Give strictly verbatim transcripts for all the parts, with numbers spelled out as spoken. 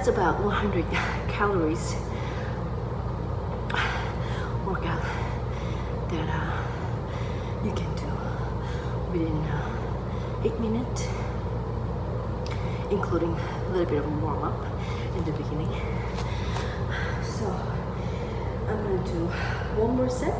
that's about one hundred calories workout that uh, you can do within uh, eight minutes, including a little bit of a warm up in the beginning. So I'm gonna do one more set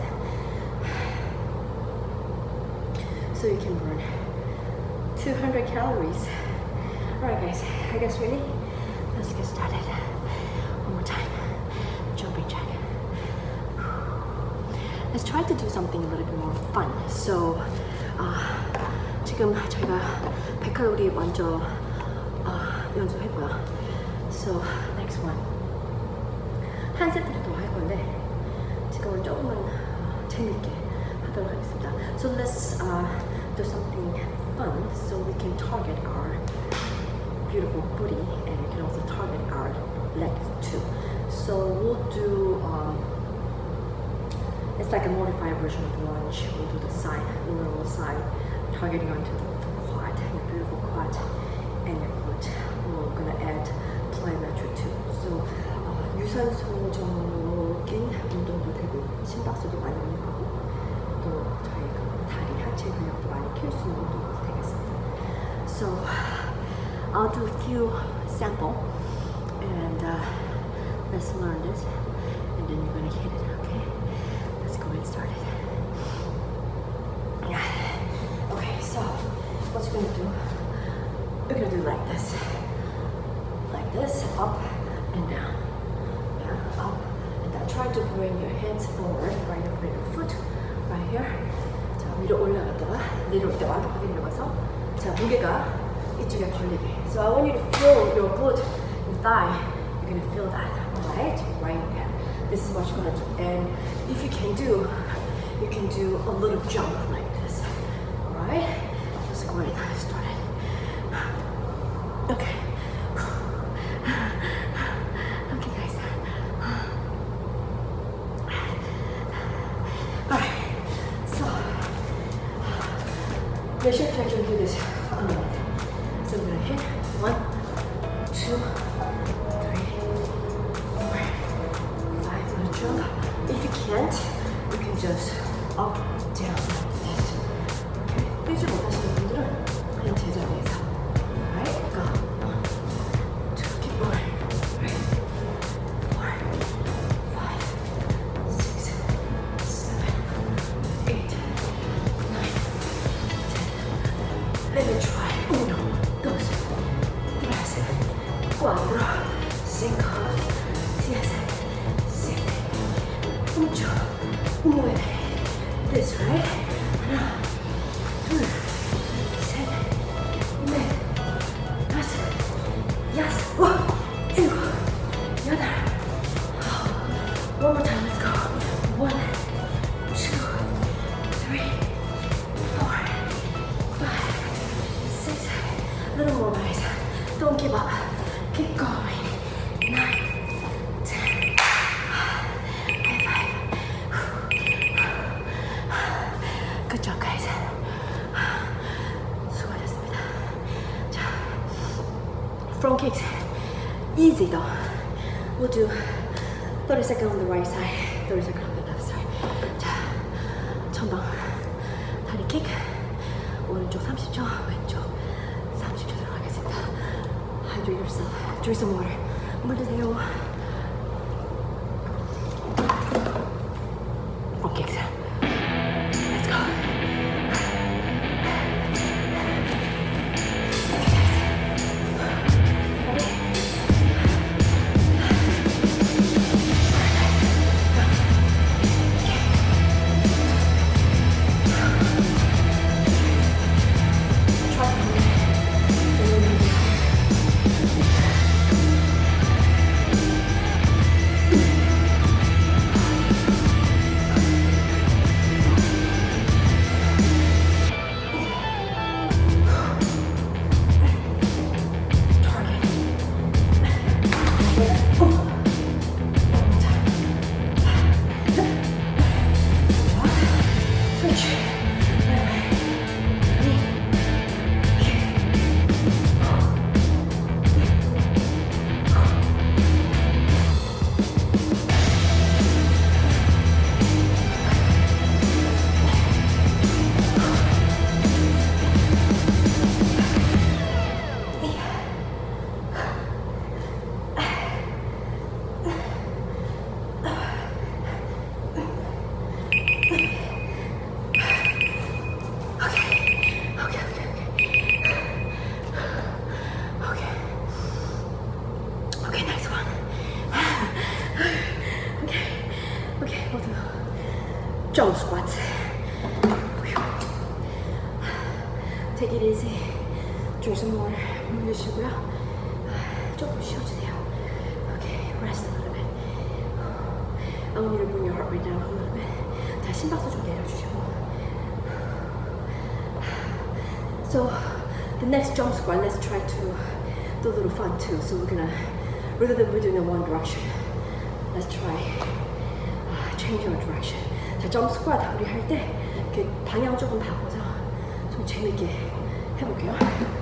so you can burn two hundred calories. Alright guys, are you guys ready? Let's get started. One more time. Jumping jack. Let's try to do something a little bit more fun. So uh, 지금 저희가 백 칼로리 먼저 uh, 연습했고요. So next one. 한 세트를 더 할 건데 지금은 조금만 uh, 재밌게 하도록 하겠습니다. So let's uh, do something fun so we can target our beautiful booty, and we can also target our legs too. So we'll do um, it's like a modified version of the lunge. We'll do the side, the normal side, targeting onto the quad, your beautiful quad and your glute. We're gonna add plyometry too. So uh, 유산소적인 운동도 되고 심박수도 많이 올리고 또 저희가 다리 하체 근육도 많이 키울 수 있는 운동도 되겠습니다. So I'll do a few sample and uh, let's learn this, and then you're gonna hit it. Okay, let's go and start it. Okay, so what you're gonna do? You're gonna do like this, like this, up and down, yeah, up and down. Try to bring your hands forward. Right, you bring your foot right here. 자, 위로 올라갔다가 내려올 때와 확인 내려가서 자 무게가 이쪽에 걸리게. So I want you to feel your glute and thigh. You're gonna feel that, right? Right there. This is what you're gonna do. And if you can do, you can do a little jump like this. Alright? Let's go ahead and start it. Okay. Okay guys. Alright. So make sure I can do this on the minute. So I'm gonna hit one, two, three, four, five. I'm gonna jump. If you can't, you can just up, down, left. Okay? 뛰지 못하시는 분들은 그냥 제자리에서. Alright? Go. One, two, keep going. Three, four, five, six, seven, eight, nine, ten. Let me try. Uno. Cuatro, cinco, siete, siete, ocho, nueve. This, right? Uno, dos, tres, cuatro, cinco, seis, siete, ocho. One more time, let's go. One, two, three, four, five, six. A little more, guys. Don't give up. Keep going. Nine, ten. High five. Good job, guys. 수고하셨습니다. 자, front kicks. Easy though. We'll do thirty seconds on the right side, thirty seconds on the left side. 자, 전방 다리 킥. 오른쪽 삼십 초, 왼쪽 삼십 초 들어가겠습니다. Hydrate yourself. Drink some water. 물 드세요. Okay, let's go. Try Take it easy. Drink some water. 물 드시고요. 조금 쉬어주세요. Okay, rest a little bit. I want you to bring your heart rate down a little bit. 자, 심박수 좀 내려주시고. So, the next jump squat, let's try to do a little fun too. So we're gonna, rather than we're doing in one direction, let's try uh, change our direction. 자, jump squat 우리 할 때 이렇게 방향 조금 바꿔서 좀 재밌게 해볼게요.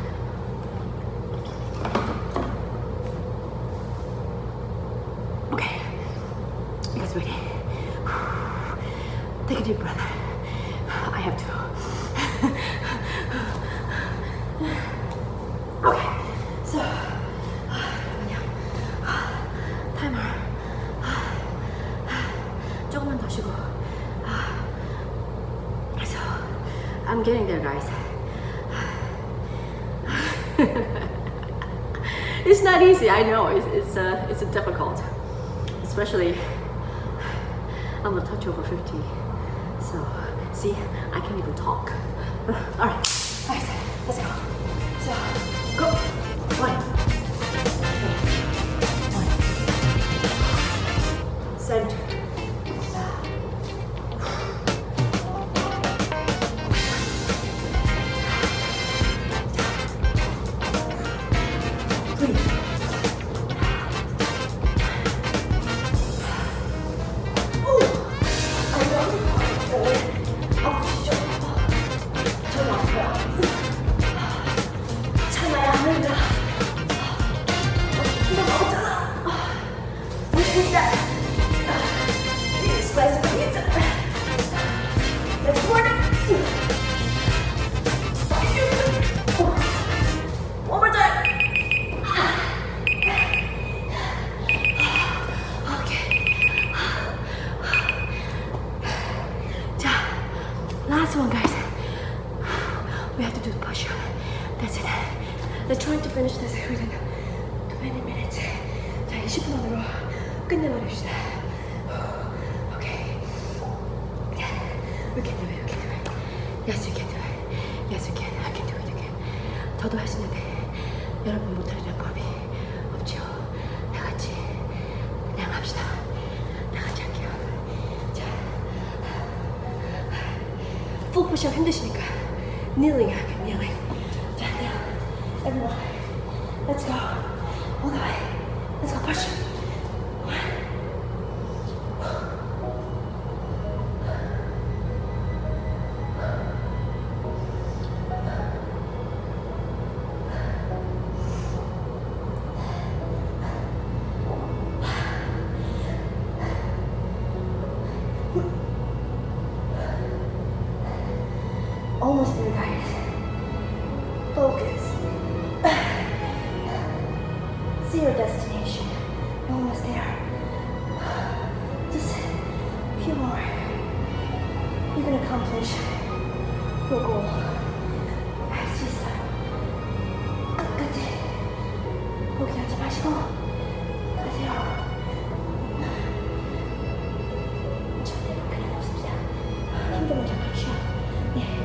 Okay, you guys ready? Take a deep breath. I have to. Okay, so timer. 조금만 더 쉬고. So I'm getting there, guys. It's not easy. I know it's it's uh, it's difficult, especially I'm a touch over fifty. So see, I can't even talk. All right, guys, let's go. So go. One. One. Center. Last one, guys. We have to do the push-up. That's it. Let's try to finish this within twenty minutes. 자, 이십 분 안으로 끝내버립시다. Okay. We can do it. We can do it. Yes, we can do it. Yes, we can. I can do it again. 저도 할 수 있는데 여러분 못하는 법이 없죠. 다 같이 그냥 합시다. 다 같이 할게요. 자. Full push-up 힘드시니까 kneeling 할게요, kneeling. 자, now, everyone, let's go. All the way. Let's go push. Almost there, guys. Focus. See your destination. You're almost there. Just a few more. You can accomplish your goal. 할 수 있어요. 끝까지 포기하지 마시고 가세요. 절대 포기는 없습니다. 힘들면 잠깐 쉬어. 네.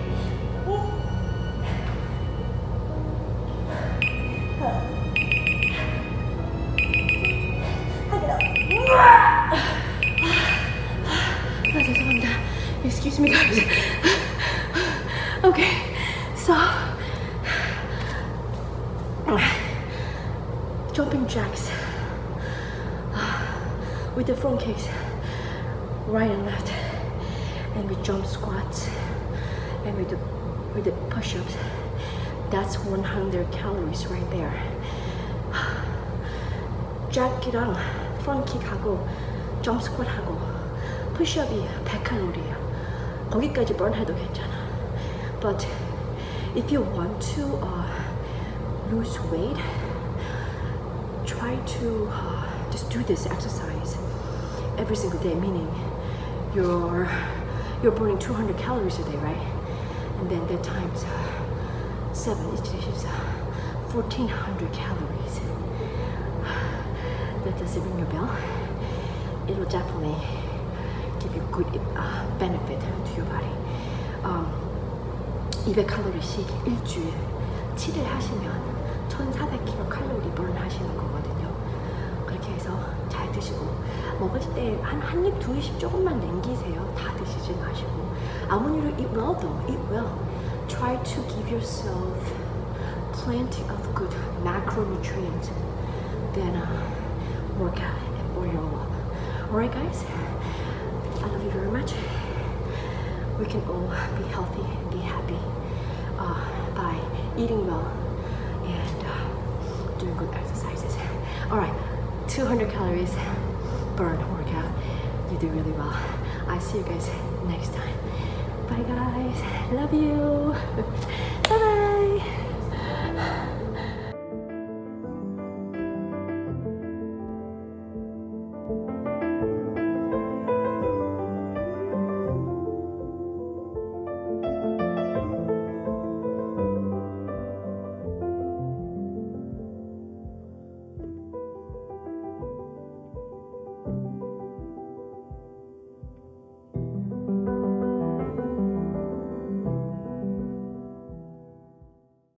Excuse me, guys. Okay, so jumping jacks with the front kicks, right and left, and with jump squats, and with the with the push-ups. That's one hundred calories right there. jack이랑 front kick 하고 jump squat 하고 push-up이 백 칼로리예요. 거기까지 burn해도 괜찮아. But if you want to uh, lose weight, try to uh, just do this exercise every single day. Meaning you're you're burning two hundred calories a day, right? And then that times uh, seven is fourteen hundred calories. That does it ring your bell? It will definitely give you good uh, benefit to your body. Um, 이백 칼로리씩 일주일 칠 일 하시면 천사백 킬로 칼로리 burn 하시는 거거든요. 그렇게 해서 잘 드시고 먹을 때 한 한 입 두 입씩 조금만 남기세요. 다 드시지 마시고 아무리로 eat well though, eat well. Try to give yourself plenty of good macronutrients. Then uh, work out and burn your up. Alright guys, I love you very much. We can all be healthy and be happy uh, by eating well and uh, doing good exercises. Alright, two hundred calories burn workout. You do really well. I see you guys next time. Bye guys, love you.